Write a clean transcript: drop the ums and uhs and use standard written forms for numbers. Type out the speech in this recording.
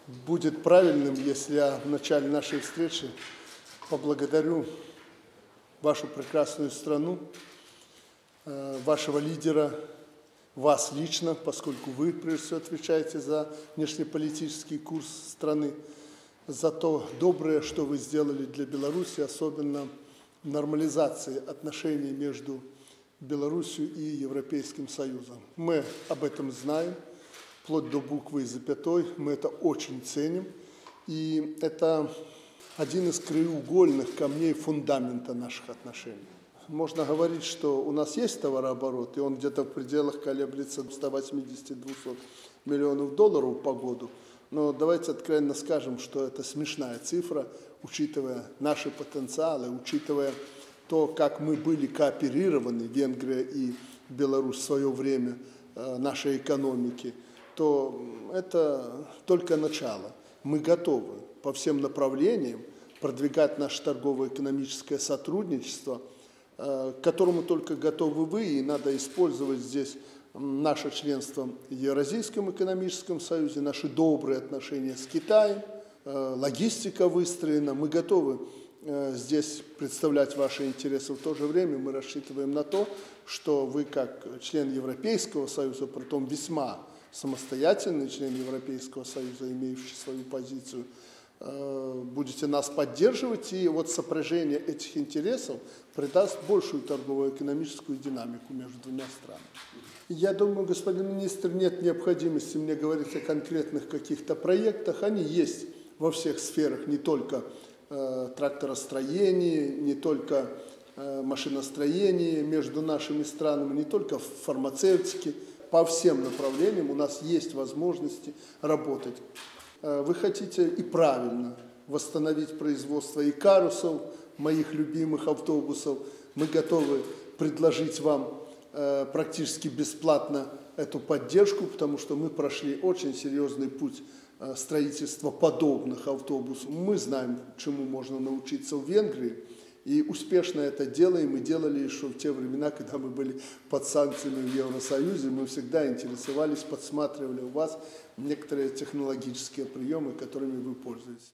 Будет правильным, если я в начале нашей встречи поблагодарю вашу прекрасную страну, вашего лидера, вас лично, поскольку вы, прежде всего, отвечаете за внешнеполитический курс страны, за то доброе, что вы сделали для Беларуси, особенно в нормализации отношений между Беларусью и Европейским Союзом. Мы об этом знаем, вплоть до буквы и запятой, мы это очень ценим, и это один из краеугольных камней фундамента наших отношений. Можно говорить, что у нас есть товарооборот, и он где-то в пределах колеблется 180-200 миллионов долларов по году, но давайте откровенно скажем, что это смешная цифра, учитывая наши потенциалы, учитывая то, как мы были кооперированы, Венгрия и Беларусь в свое время, нашей экономики, то это только начало. Мы готовы по всем направлениям продвигать наше торгово-экономическое сотрудничество, к которому только готовы вы, и надо использовать здесь наше членство в Евразийском экономическом союзе, наши добрые отношения с Китаем, логистика выстроена, мы готовы здесь представлять ваши интересы. В то же время мы рассчитываем на то, что вы, как член Европейского союза, притом весьма самостоятельный член Европейского союза, имеющий свою позицию, будете нас поддерживать, и вот сопряжение этих интересов придаст большую торгово-экономическую динамику между двумя странами. Я думаю, господин министр, нет необходимости мне говорить о конкретных каких-то проектах, они есть во всех сферах, не только тракторостроении, не только машиностроении между нашими странами, не только в фармацевтике, по всем направлениям у нас есть возможности работать. Вы хотите и правильно восстановить производство икарусов, моих любимых автобусов. Мы готовы предложить вам практически бесплатно эту поддержку, потому что мы прошли очень серьезный путь строительства подобных автобусов. Мы знаем, чему можно научиться в Венгрии, и успешно это делаем, и делали еще в те времена, когда мы были под санкциями в Евросоюзе. Мы всегда интересовались, подсматривали у вас некоторые технологические приемы, которыми вы пользуетесь.